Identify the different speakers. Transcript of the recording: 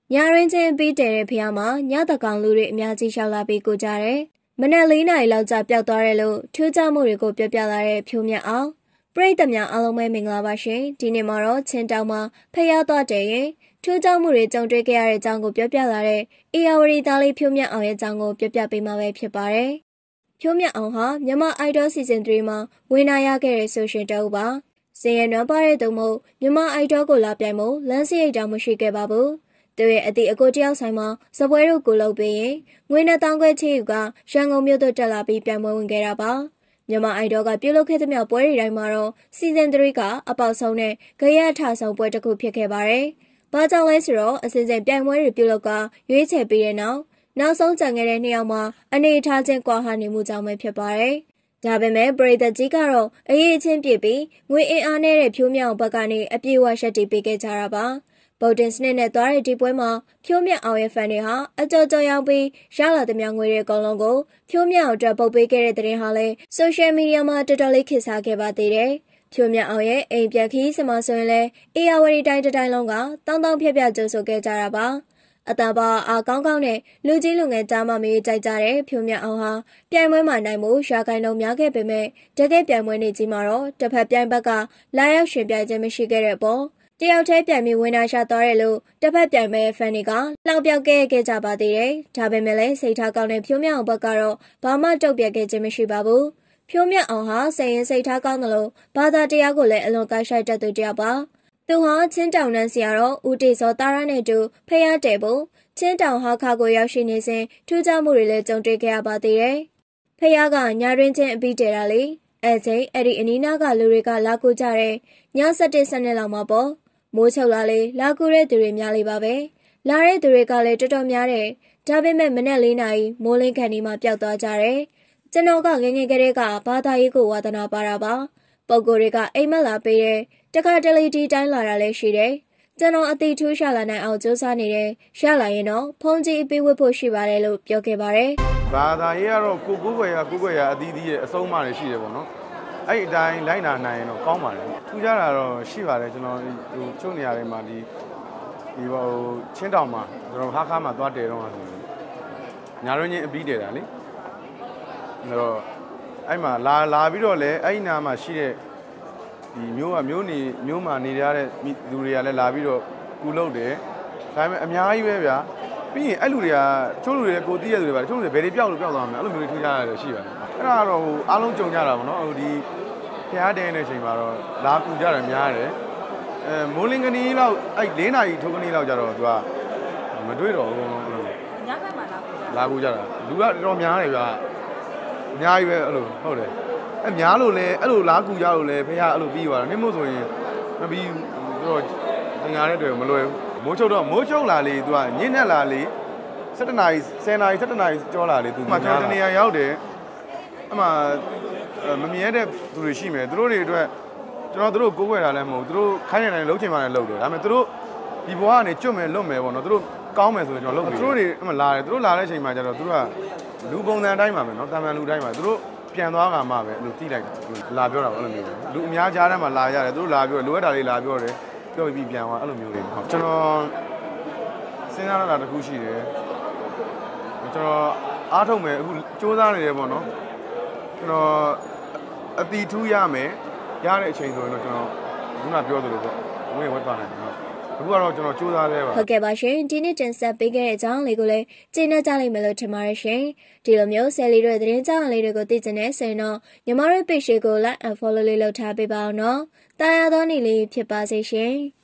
Speaker 1: ညာရင်းချင်းပြီးတဲ့ဖျားမှာညတကောင်လူတွေအများကြီးရှောက်လာပြီးကိုကြတယ်။မနက်၄နာရီလောက်ကြာပျောက်သွားတယ်လို့ထူးခြားမှုတွေကိုပြောပြလာတဲ့ဖြိုးမြတ်အောင်ပရိသတ်များအားလုံးပဲမင်္ဂလာပါရှင်။ဒီနေ့မှာတော့ချင်းတောင်မှာဖျားသွားတယ်ရင်ထူးခြားမှုတွေကြုံတွေ့ခဲ့ရတဲ့အကြောင်းကိုပြောပြလာတဲ့အေယာဝတီသားလေးဖြိုးမြတ်အောင်ရဲ့အကြောင်းကိုပြောပြပေးမှာပဲဖြစ်ပါတယ်။ဖြိုးမြတ်အောင်ဟာမြန်မာ Idol Season 3မှာဝင်နာရခဲ့တဲ့ဆိုရှင်တအုပ်ပါ။စင်ရနွမ်းပါတဲ့သူမို့မြန်မာ Idol ကိုလာပြိုင်မှုလမ်းစရိတ်တောင်မရှိခဲ့ပါဘူး။သူရဲ့အသည့်အကိုတယောက်ဆိုင်မှာစပွဲတို့ကိုလုပ်ပေးရင်ငွေနဲ့တောင်းခွဲချေယူကရန်ကုန်မြို့သို့တက်လာပြီးပြိုင်ပွဲဝင်ခဲ့တာပါမြန်မာအိုင်ဒေါကပြုလုပ်ခဲ့သမျှပွဲတွေတိုင်းမှာတော့ Season 3ကအပေါက်ဆုံးနဲ့ဂယက်ထဆုံးပွဲတစ်ခုဖြစ်ခဲ့ပါတယ်။ဘာကြောင့်လဲဆိုတော့အစဉ်စဉ်ပြိုင်ပွဲတွေပြုလုပ်ကရွေးချယ်ပြီးတဲ့နောက်ဆုံးကြံခဲ့တဲ့နှစ်ယောက်မှာအနေထားချင်းကွာဟနေမှုကြောင့်ပဲဖြစ်ပါတယ်။ဒါပေမဲ့ပရိသတ်ကြီးကတော့အရေးချင်းပြည့်ပြီးငွေအင်အားနဲ့တဲ့ဖြိုးမြောင်ဘက်ကနေအပြေအဝရှက်တီပေးခဲ့ကြတာပါ။ဗုဒ္ဓစနစ်နဲ့သွားတဲ့ဒီပွဲမှာဖြိုးမြတ်အောင်ရဲ့ဖန်တွေဟာအကြော်ကြော်ရောက်ပြီးရလာသမျှငွေတွေအကုန်လုံးကိုဖြိုးမြတ်အောင်အတွက်ပုတ်ပေးခဲ့တဲ့တဲ့ရင်ဟာလည်းဆိုရှယ်မီဒီယာမှာတော်တော်လေးခေတ်စားခဲ့ပါသေးတယ်။ဖြိုးမြတ်အောင်ရဲ့အိမ်ပြန်ခီးစမဆိုရင်လည်းအေယာဝတီတိုင်းတိုင်းလုံးကတောင်းတောင်းဖြက်ဖြက်ကြိုးဆိုခဲ့ကြတာပါ။အတာပါအားကောင်းကောင်းနဲ့လူကြီးလူငယ်ကြားမမေးကြိုက်ကြတဲ့ဖြိုးမြတ်အောင်ဟာပြိုင်ပွဲမှာနိုင်မှုရာခိုင်နှုန်းများခဲ့ပေမဲ့တကယ်ပြိုင်ပွဲနေကြီးမှာတော့တစ်ဖက်ပြိုင်ဘက်ကလာရောက်ရှင်ပြိုင်ခြင်းမရှိခဲ့တဲ့အပေါ်တယောက်တည်းပြိုင်ပြီးဝင်လာရှာသွားတယ်လို့တစ်ဖက်ပြိုင်မဲ့ဖန်တွေကလှောင်ပြောက်ခဲ့ကြပါသေးတယ်။ဒါပေမဲ့လည်းစိတ်ထားကောင်းတဲ့ဖြိုးမြတ်အောင်ဘက်ကတော့ဘာမှတုတ်ပြက်ခဲ့ခြင်းမရှိပါဘူး။ဖြိုးမြတ်အောင်ဟာစိတ်ရင်စိတ်ထားကောင်းတယ်လို့ဘာသာတရားကိုလည်းအလွန်ကိုက်ရှိုက်တတ်သူတယောက်ပါ။သူဟာချင်းတောင်နန်းစီကတော့ဦးတေစောတာရနဲ့တူဖျားတယ်ဖို့ချင်းတောင်ဟာခါကိုရောက်ရှိနေစဉ်ထူးခြားမှုတွေလည်းကြုံတွေ့ခဲ့ရပါသေးတယ်။ဖျားကညာတွင်ချင်းအပြီးတဲတာလေ။အဲ့ဒီအနီးနားကလူတွေကလာကူကြတဲ့ည7:12လောက်မှာပေါ့မိုးချုပ်လာလေလာကူတဲ့သူတွေများလေပါပဲလာတဲ့သူတွေကလည်းတော်တော်များတယ်ဒါပေမဲ့မနက်4နာရီမိုးလင်းခန့်ဒီမှာပျောက်သွားကြတယ်ကျွန်တော်ကငငယ်ကလေးကဘာသာရေးကိုဝါသနာပါတာပါပုံကိုယ်တွေကအိမ်မက်လာပေးတယ်တခါတလေဒီတိုင်းလာတာလည်းရှိတယ်ကျွန်တော်အသေးထူးရှာလာနိုင်အောင်စူးစမ်းနေတယ်ရလာရင်တော့ဖုန်းကြီးအပေးဝတ်ဖို့ရှိပါတယ်လို့ပြောခဲ့ပါတယ်
Speaker 2: ဘာသာရေးကတော့ကိုယ်ွယ်ရအသီးသီးရဲ့အဆုံးအမတွေရှိတယ်ပေါ့နော်အဲ့အတိုင်းလိုက်နာနိုင်ရင်တော့ကောင်းပါတယ်ထူးခြားတာတော့ရှိပါတယ်ကျွန်တော်ဟိုချုပ်နေရာတွေမှာဒီဟိုချင်းတောင်မှာကျွန်တော်ခါမှာသွားတယ်တော့ဆိုညာရင်းချင်းအပြီးတယ်တာလေအဲ့တော့အဲ့မှာလာပြီးတော့လေအဲ့နာမှာရှိတဲ့ဒီမျိုးမှာနေရတဲ့လူတွေကလည်းလာပြီးတော့ကူလုပ်တယ်ဒါပေမဲ့အများကြီးပဲဗျာပြီးရင်အဲ့လူတွေကချို့လူတွေကိုတီးရသူတွေပါချို့လူတွေဘယ်တွေပျောက်လို့ပျောက်သွားမှာလဲအဲ့လိုမျိုးတွေထူးခြားရတယ်ရှိပါတယ်အဲ့ဒါကတော့ဟိုအားလုံးကြုံကြတာပေါ့နော်ဟိုဒီဖျားတဲ့တဲ့အချိန်မှာတော့လာကူကြတယ်များတယ်မိုးလင်းကနီးလောက်အဲ့4နာရီထိုးကနီးလောက်ကြတော့သူကမတွေ့တော့ဘူး
Speaker 3: ညဘက်မှာ
Speaker 2: လာကူကြတာလူကတော်များတယ်ဗျာအများကြီးပဲအဲ့လိုဟုတ်တယ်အဲ့များလို့လဲအဲ့လိုလာကူကြလို့လဲဖျားအဲ့လိုပြီးသွားတာနင်းမို့ဆိုရင်မပြီးတော့တင်ရတဲ့တွေမလွယ်ဘူးမိုးချုပ်လာလေသူကညင်းနဲ့လာလေ7နာရီ10နာရီ7နာရီကြောလာလေသူမှကျွန်တော်တနေရာရောက်တယ်အမှမမြင်ရတဲ့သူတွေရှိမယ်သူတို့တွေအတွက်ကျွန်တော်တို့ကိုးကွယ်တာလည်းမဟုတ်သူတို့ခိုင်းနေတယ်လှုပ်ချင်မှလည်းလှုပ်တယ်ဒါပေမဲ့သူတို့ဒီဘဝကနေကျွတ်မယ်လွတ်မယ်ပေါ့နော်သူတို့ကောင်းမယ်ဆိုရင်ကျွန်တော်လှုပ်ပြီသူတို့တွေအမှလာတယ်သူတို့လာတဲ့အချိန်မှာကျတော့သူတို့ကလူပုံစံအတိုင်းပါပဲနော်တာမန်လူတိုင်းပါသူတို့ပြန်သွားကမှပဲအဲ့လိုတိလိုက်လာပြောတာပေါ့အဲ့လိုမျိုးလူအများကြားထဲမှာလာရတယ်သူတို့လာပြောလိုအပ်တာလေးလာပြောတယ်ပြောပြီးပြန်သွားအဲ့လိုမျိုးတွေဟုတ်ကျွန်တော်စဉ်းစားရတာတခုရှိတယ်ကျွန်တော်အားထုတ်မယ်အခုစူးစမ်းနေတယ်ပေါ့နော်ကျွန်တော်အတီထူးရမယ်ရတဲ့အချိန်ဆိုရင်တော့ကျွန်တော်ခုနပြောသလိုပေါ့ဝင်ဝတ်သွားနိုင်တယ်အခုကတော့ကျွန်တော်စူးစမ်းသေးပါ
Speaker 1: ဟုတ်ကဲ့ပါရှင်ဒီနေ့တင်ဆက်ပေးခဲ့တဲ့အကြောင်းလေးကိုလည်းကျေနပ်ကြလိမ့်မယ်လို့ထင်ပါတယ်ရှင်ဒီလိုမျိုးဆယ်လီတို့သတင်းကြောင်းလေးတွေကိုသိချင်နေဆိုရင်တော့ညီမတို့ page ကို like and follow လေးလုပ်ထားပေးပါအောင်နော်တာယာသောနေ့လေးဖြစ်ပါစေရှင်